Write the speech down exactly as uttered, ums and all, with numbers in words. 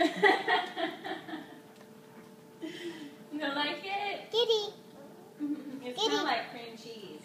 You don't like it? Giddy. It's kind of like cream cheese.